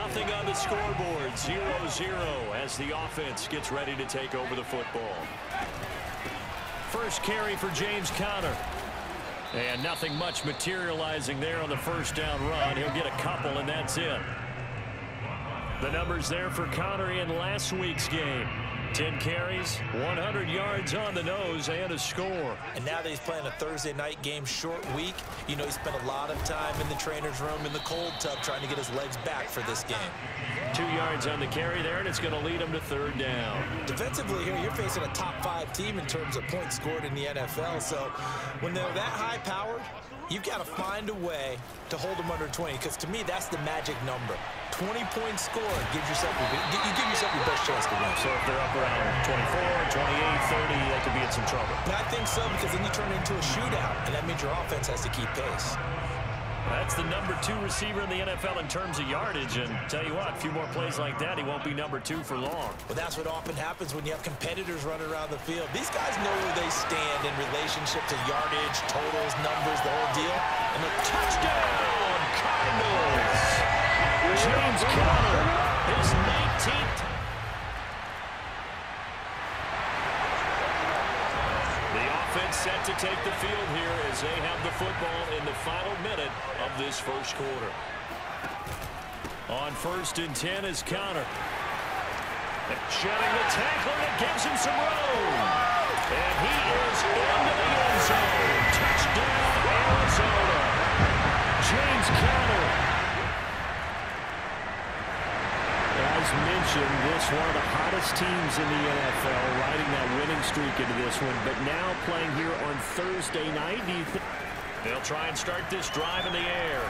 Nothing on the scoreboard. 0-0 as the offense gets ready to take over the football. First carry for James Conner. And nothing much materializing there on the first down run. He'll get a couple, and that's it. The numbers there for Conner in last week's game. 10 carries, 100 yards on the nose, and a score. And now that he's playing a Thursday night game, short week, you know he spent a lot of time in the trainer's room in the cold tub trying to get his legs back for this game. 2 yards on the carry there, and it's going to lead him to third down. Defensively here, you're facing a top-5 team in terms of points scored in the NFL. So when they're that high-powered, you've got to find a way to hold them under 20, because to me, that's the magic number. 20-point score gives yourself your best chance to win. So if they're up around 24, 28, 30, they could be in some trouble. But I think so, because then you turn it into a shootout, and that means your offense has to keep pace. That's the number 2 receiver in the NFL in terms of yardage, and tell you what, a few more plays like that, he won't be number 2 for long. Well, that's what often happens when you have competitors running around the field. These guys know where they stand in relationship to yardage, totals, numbers, the whole deal. And the touchdown, Cardinals! James Conner, his 19th. The offense set to take the field here as they have the football in the final minute of this first quarter. On 1st and 10 is Conner. Shedding the tackle that gives him some room. And he is into the end zone. Touchdown, Arizona. James Conner. As mentioned, this one of the hottest teams in the NFL, riding that winning streak into this one, but now playing here on Thursday night. They'll try and start this drive in the air.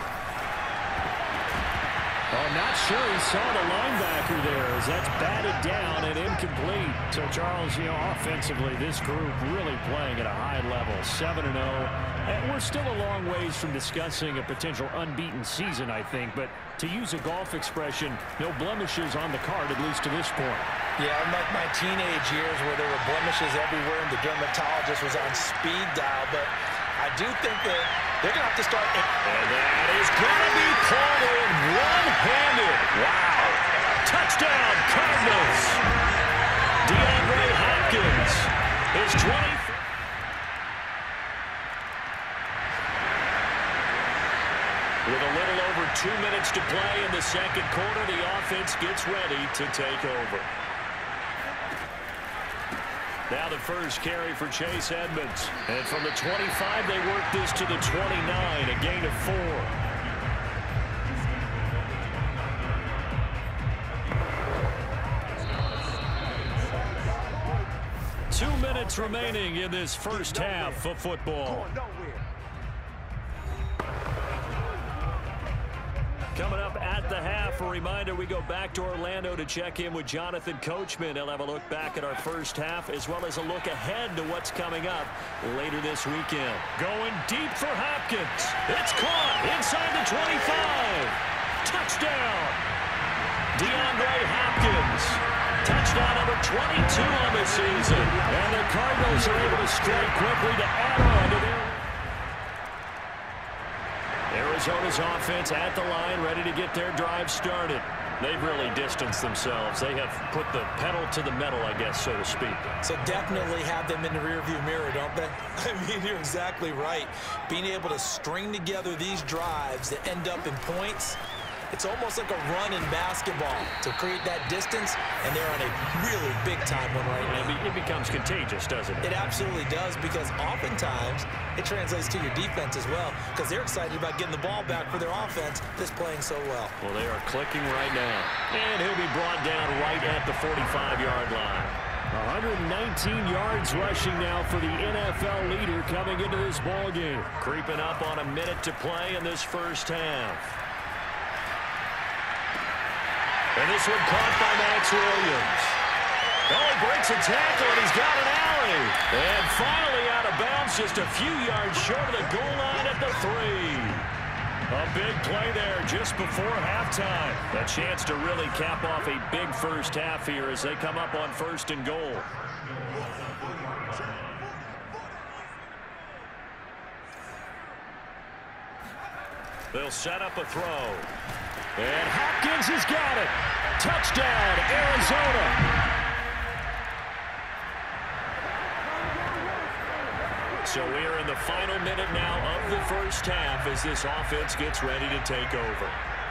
Oh, not sure he saw the linebacker there as that's batted down and incomplete. So, Charles, you know, offensively, this group really playing at a high level, 7-0. And we're still a long ways from discussing a potential unbeaten season, I think. But to use a golf expression, no blemishes on the card, at least to this point. Yeah, unlike my teenage years where there were blemishes everywhere and the dermatologist was on speed dial. But I do think that they're going to have to start. And that is going to be pulled in one-handed. Wow. Touchdown, Cardinals. DeAndre Hopkins is 20th. With a little over 2 minutes to play in the second quarter, the offense gets ready to take over. Now the first carry for Chase Edmonds. And from the 25, they work this to the 29, a gain of 4. 2 minutes remaining in this first half of football. Coming up at the half, a reminder, we go back to Orlando to check in with Jonathan Coachman. He'll have a look back at our first half as well as a look ahead to what's coming up later this weekend. Going deep for Hopkins. It's caught inside the 25. Touchdown. DeAndre Hopkins. Touchdown number 22 on the season. And the Cardinals are able to strike quickly to add on to their... Arizona's offense at the line, ready to get their drive started. They've really distanced themselves. They have put the pedal to the metal, I guess, so to speak. So definitely have them in the rearview mirror, don't they? I mean, you're exactly right. Being able to string together these drives that end up in points, it's almost like a run in basketball to create that distance, and they're on a really big-time one right now. It becomes contagious, doesn't it? It absolutely does, because oftentimes it translates to your defense as well, because they're excited about getting the ball back for their offense that's playing so well. Well, they are clicking right now. And he'll be brought down right at the 45-yard line. 119 yards rushing now for the NFL leader coming into this ballgame. Creeping up on a minute to play in this first half. And this one caught by Max Williams. Oh, he breaks a tackle, and he's got an alley. And finally out of bounds, just a few yards short of the goal line at the 3. A big play there just before halftime. A chance to really cap off a big first half here as they come up on 1st and goal. They'll set up a throw. And Hopkins has got it. Touchdown, Arizona. So we're in the final minute now of the first half as this offense gets ready to take over.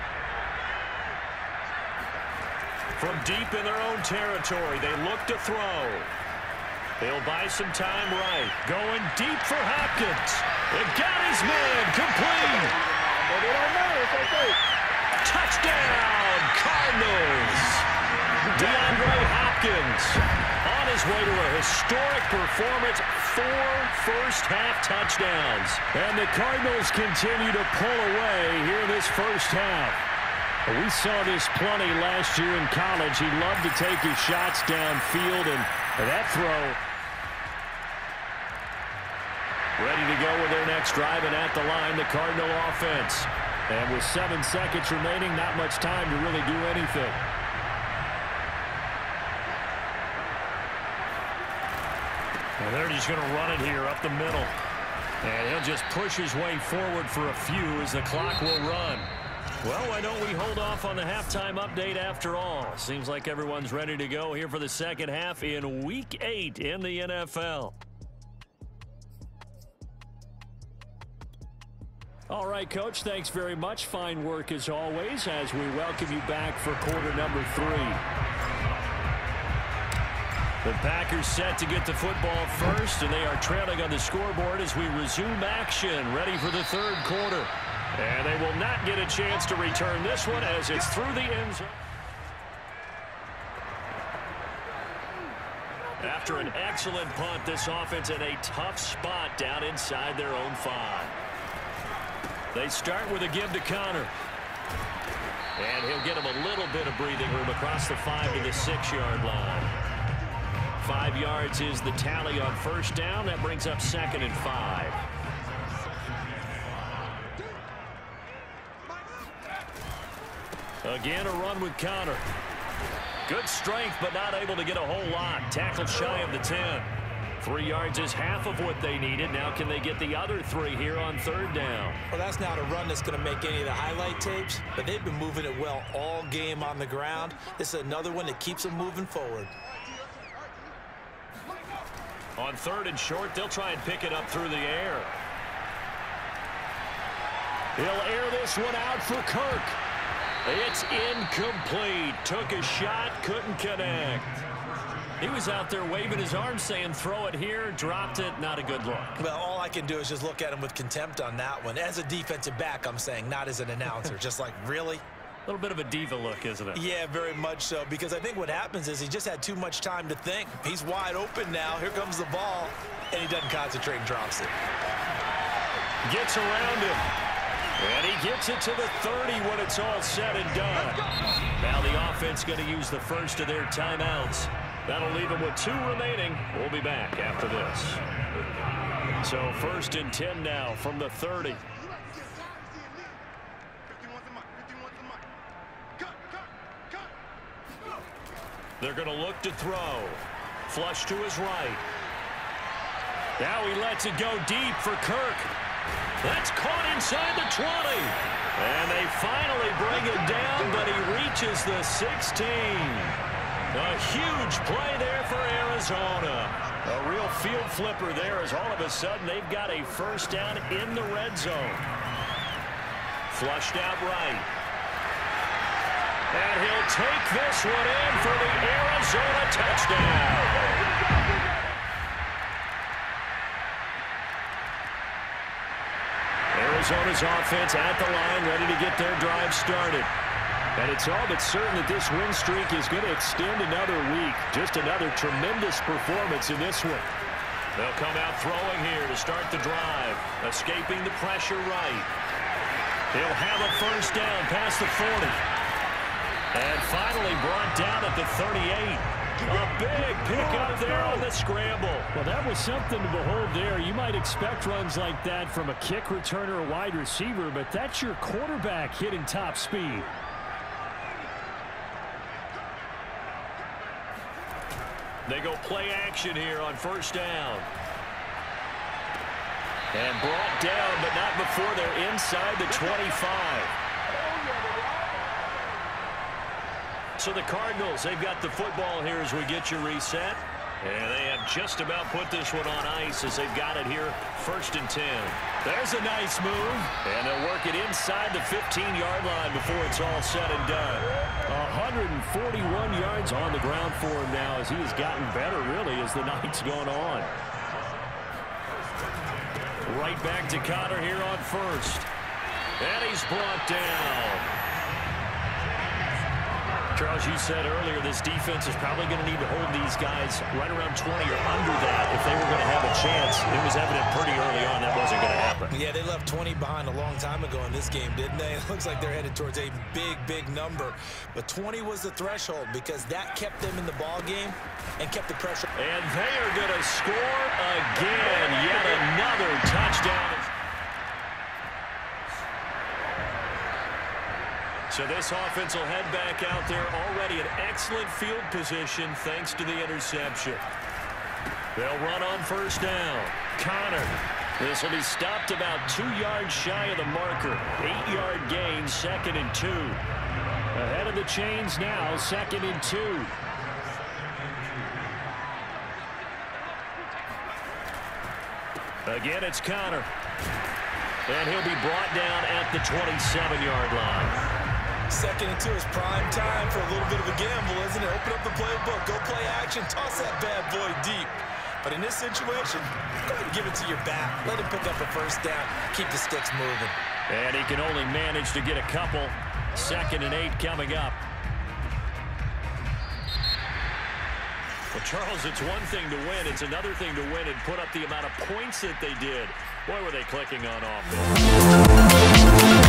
From deep in their own territory, they look to throw. He'll buy some time right. Going deep for Hopkins. It got his man complete. Touchdown, Cardinals. DeAndre Hopkins on his way to a historic performance. 4 first-half touchdowns. And the Cardinals continue to pull away here in this first half. We saw this plenty last year in college. He loved to take his shots downfield, and that throw. Ready to go with their next drive, and at the line, the Cardinal offense. And with 7 seconds remaining, not much time to really do anything. And they're just going to run it here up the middle. And he'll just push his way forward for a few as the clock will run. Well, why don't we hold off on the halftime update after all? Seems like everyone's ready to go here for the second half in Week 8 in the NFL. All right, Coach, thanks very much. Fine work as always as we welcome you back for quarter number 3. The Packers set to get the football first, and they are trailing on the scoreboard as we resume action, ready for the third quarter. And they will not get a chance to return this one as it's through the end zone. After an excellent punt, this offense in a tough spot down inside their own 5. They start with a give to Conner. And he'll get him a little bit of breathing room across the 5 to the 6-yard line. 5 yards is the tally on first down. That brings up 2nd and 5. Again, a run with Conner. Good strength, but not able to get a whole lot. Tackled shy of the 10. 3 yards is half of what they needed. Now can they get the other 3 here on third down? Well, that's not a run that's going to make any of the highlight tapes, but they've been moving it well all game on the ground. This is another one that keeps them moving forward. On 3rd and short, they'll try and pick it up through the air. He'll air this one out for Kirk. It's incomplete. Took a shot, couldn't connect. He was out there waving his arms saying, throw it here, dropped it, not a good look. Well, all I can do is just look at him with contempt on that one. As a defensive back, I'm saying, not as an announcer. Just like, really? A little bit of a diva look, isn't it? Yeah, very much so, because I think what happens is he just had too much time to think. He's wide open now. Here comes the ball, and he doesn't concentrate and drops it. Gets around him. And he gets it to the 30 when it's all said and done. Now the offense going to use the first of their timeouts. That'll leave them with 2 remaining. We'll be back after this. So 1st and 10 now from the 30. They're going to look to throw. Flush to his right. Now he lets it go deep for Kirk. That's caught inside the 20. And they finally bring it down, but he reaches the 16. A huge play there for Arizona. A real field flipper there as all of a sudden they've got a first down in the red zone. Flushed out right. And he'll take this one in for the Arizona touchdown. Arizona's offense at the line, ready to get their drive started. And it's all but certain that this win streak is going to extend another week. Just another tremendous performance in this one. They'll come out throwing here to start the drive. Escaping the pressure right. He'll have a first down past the 40. And finally brought down at the 38. A big pickup there on the scramble. Well, that was something to behold there. You might expect runs like that from a kick returner or wide receiver, but that's your quarterback hitting top speed. They go play action here on first down. And brought down, but not before they're inside the 25. So the Cardinals, they've got the football here as we get your reset. And they have just about put this one on ice as they've got it here, 1st and 10. There's a nice move, and they'll work it inside the 15-yard line before it's all said and done. 141 yards on the ground for him now as he has gotten better, really, as the night's gone on. Right back to Conner here on 1st. And he's brought down. Charles, you said earlier this defense is probably going to need to hold these guys right around 20 or under that if they were going to have a chance. It was evident pretty early on that wasn't going to happen. Yeah, they left 20 behind a long time ago in this game, didn't they? It looks like they're headed towards a big, big number. But 20 was the threshold because that kept them in the ball game and kept the pressure. And they are going to score again. Yet another touchdown. So this offense will head back out there, already in excellent field position thanks to the interception. They'll run on 1st down. Conner. This will be stopped about 2 yards shy of the marker. 8-yard gain, 2nd and 2. Ahead of the chains now, 2nd and 2. Again, it's Conner. And he'll be brought down at the 27-yard line. 2nd and 2 is prime time for a little bit of a gamble, isn't it? Open up the playbook, go play action, toss that bad boy deep. But in this situation, go ahead and give it to your back. Let him pick up a 1st down, keep the sticks moving. And he can only manage to get a couple. 2nd and 8 coming up. Well, Charles, it's one thing to win. It's another thing to win and put up the amount of points that they did. Boy, were they clicking on offense.